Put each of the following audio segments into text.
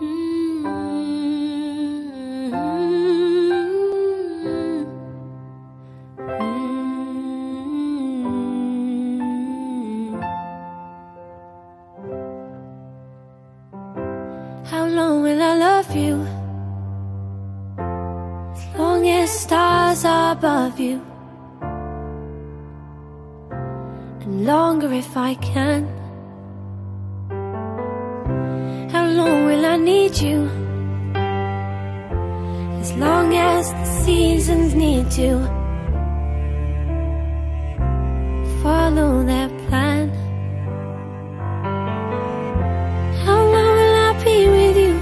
How long will I love you? As long as stars are above you, and longer if I can. How long will I need you? As long as the seasons need to follow their plan. How long will I be with you?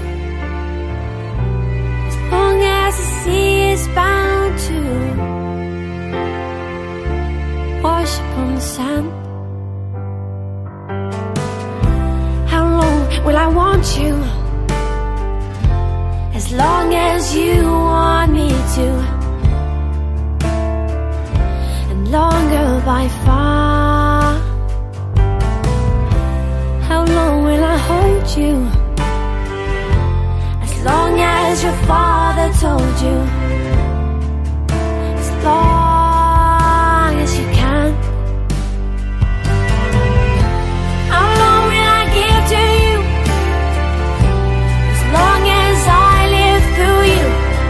As long as the sea is bound to wash upon the sand. How long will I want you? As long as you want me to, and longer by far. How long will I hold you? As long as your father told you. As long as you can. How long will I give to you? As long as I live through you.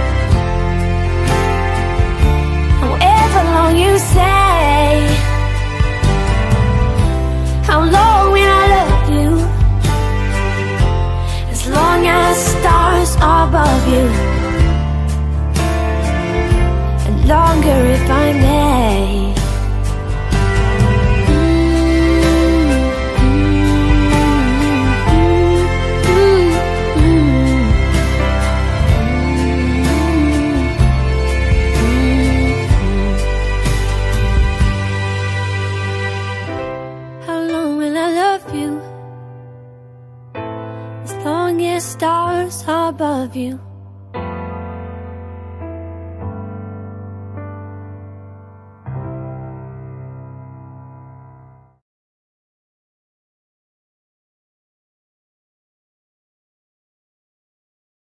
However long you say. How long will I love you? As long as stars are above you, and longer if I may. How long will I love you? As long as stars are above you,